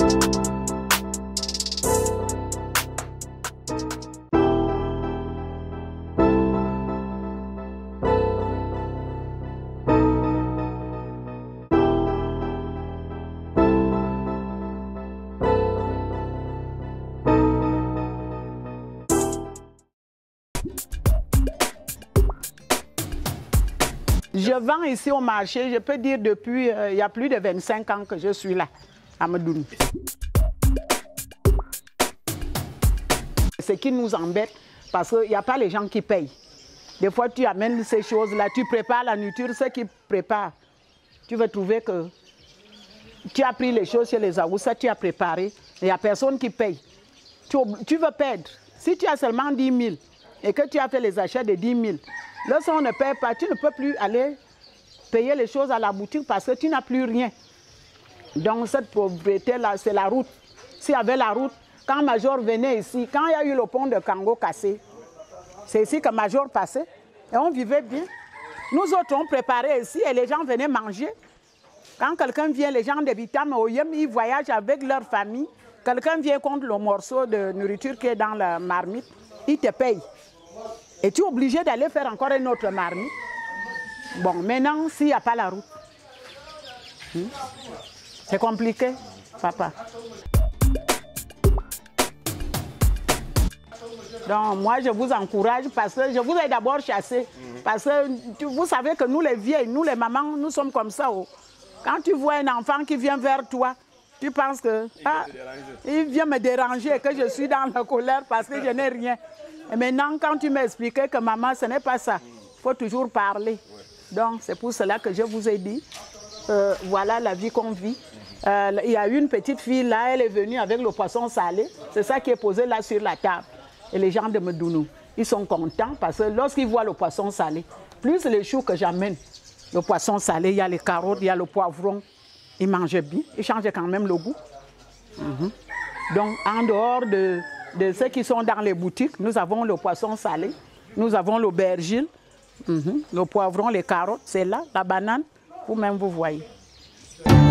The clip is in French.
Je vends ici au marché, je peux dire depuis, il y a plus de 25 ans que je suis là, à Medoune. Ce qui nous embête, parce qu'il n'y a pas les gens qui payent. Des fois, tu amènes ces choses-là, tu prépares la nourriture, ceux qui préparent. Tu vas trouver que tu as pris les choses chez les Aoussa, tu as préparé, il n'y a personne qui paye. Tu veux perdre. Si tu as seulement 10 000 et que tu as fait les achats de 10 000, lorsqu'on ne paye pas, tu ne peux plus aller payer les choses à la boutique parce que tu n'as plus rien. Donc cette pauvreté-là, c'est la route. S'il y avait la route, quand Major venait ici, quand il y a eu le pont de Kango cassé, c'est ici que Major passait et on vivait bien. Nous autres, on préparait ici et les gens venaient manger. Quand quelqu'un vient, les gens de Bitam, ils voyagent avec leur famille. Quelqu'un vient contre le morceau de nourriture qui est dans la marmite, il te paye. Et tu es obligé d'aller faire encore une autre marmite. Bon, maintenant, s'il n'y a pas la route, c'est compliqué, papa. Donc, moi, je vous encourage parce que je vous ai d'abord chassé. Parce que vous savez que nous, les vieilles, nous, les mamans, nous sommes comme ça. Oh. Quand tu vois un enfant qui vient vers toi, tu penses que il vient me déranger et que je suis dans la colère parce que je n'ai rien. Et maintenant, quand tu m'as expliqué que maman, ce n'est pas ça, il faut toujours parler. Donc, c'est pour cela que je vous ai dit, voilà la vie qu'on vit. Il y a une petite fille là, elle est venue avec le poisson salé. C'est ça qui est posé là sur la table. Et les gens de Medounou, ils sont contents parce que lorsqu'ils voient le poisson salé, plus les choux que j'amène, le poisson salé, il y a les carottes, il y a le poivron, ils mangent bien, ils changent quand même le goût. Donc, en dehors de ceux qui sont dans les boutiques, nous avons le poisson salé, nous avons l'aubergine, le poivron, les carottes, c'est là, la banane, vous-même vous voyez.